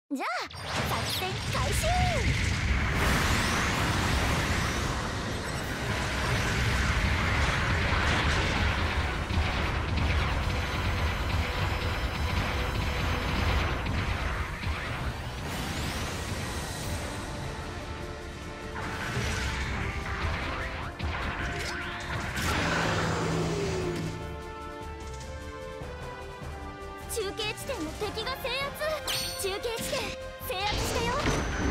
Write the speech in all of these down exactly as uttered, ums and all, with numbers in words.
じゃあ作戦開始。中継地点の敵が制圧。中継地点制圧したよ。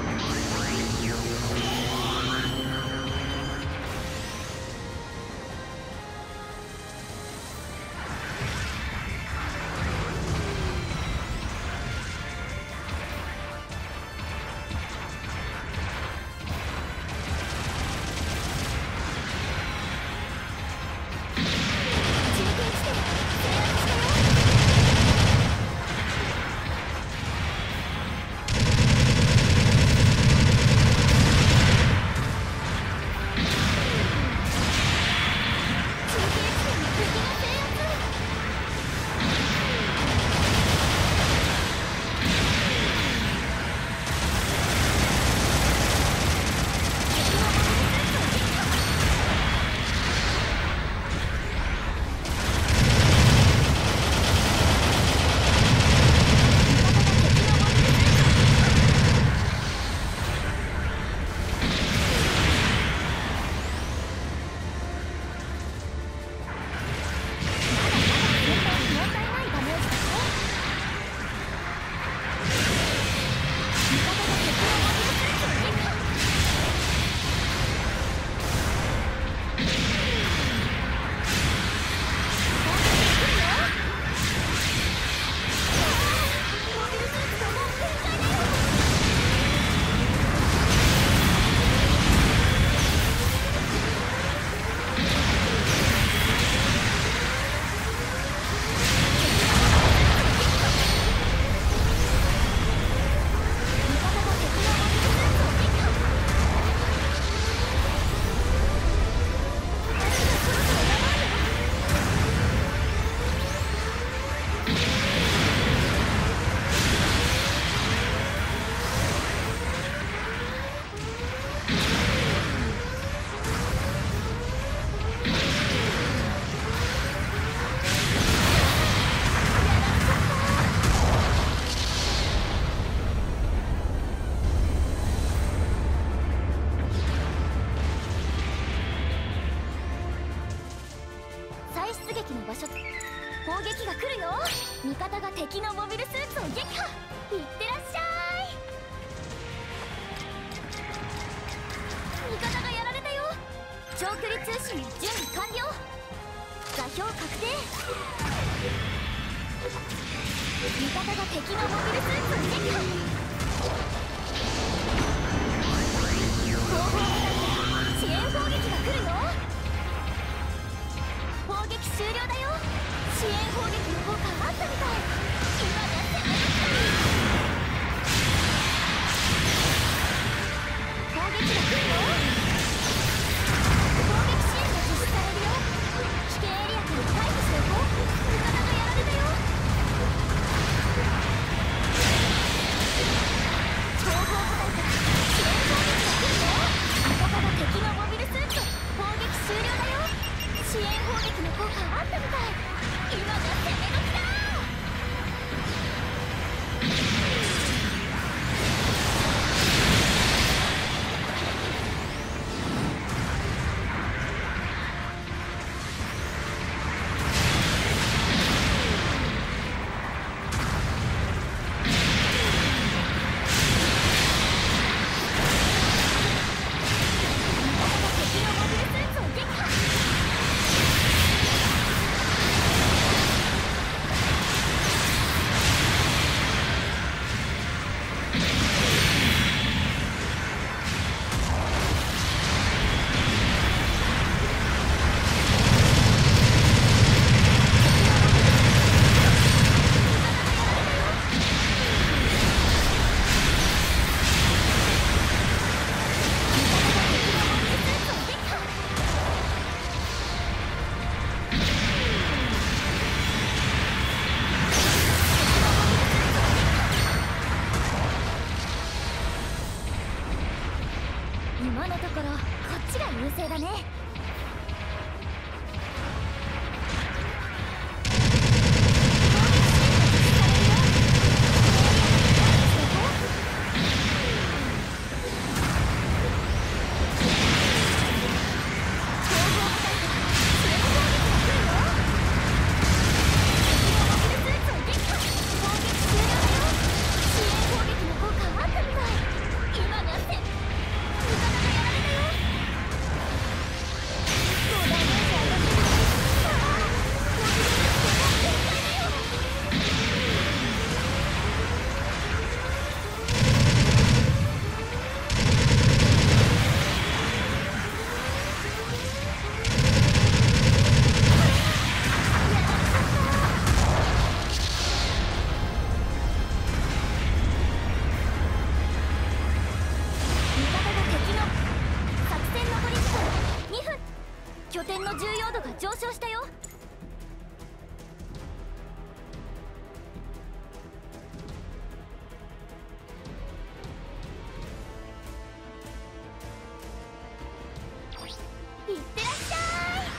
出撃の場所、砲撃が来るよ。味方が敵のモビルスーツを撃破。いってらっしゃい。味方がやられたよ。長距離通信の準備完了。座標確定。味方が敵のモビルスーツを撃破。後方に支援砲撃が来るよ。砲撃終了だよ。支援砲撃の効果あったみたい。今が攻め時だ。砲撃が来るよ。砲撃支援が実施されるよ。危険エリアから退避しておこう。味方がやられたよ。後方部隊から支援砲撃が来るよ。味方が敵のモビルスーツ。砲撃終了だよ。支援砲撃の効果あったみたい。今が攻め時だ。 今のところこっちが優勢だね。拠点の重要度が上昇したよ。いってらっしゃい。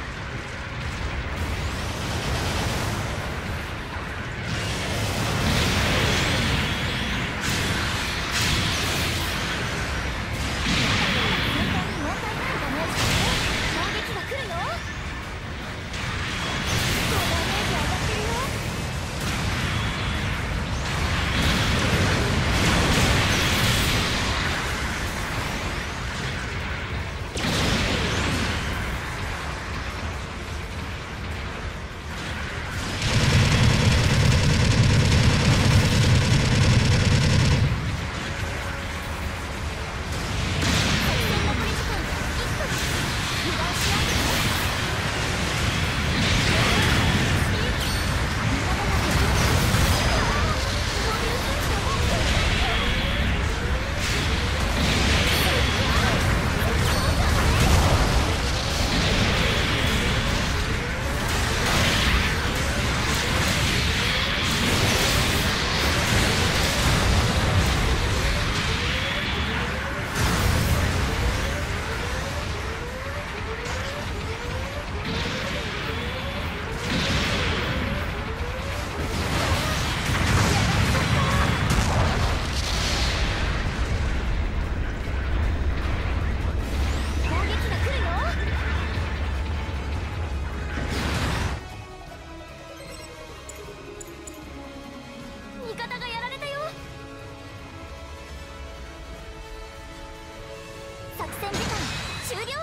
作戦時間終了。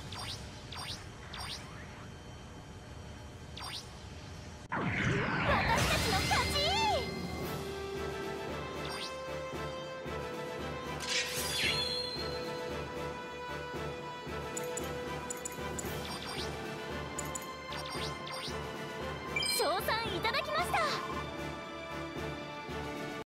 私たちの勝ち。称賛いた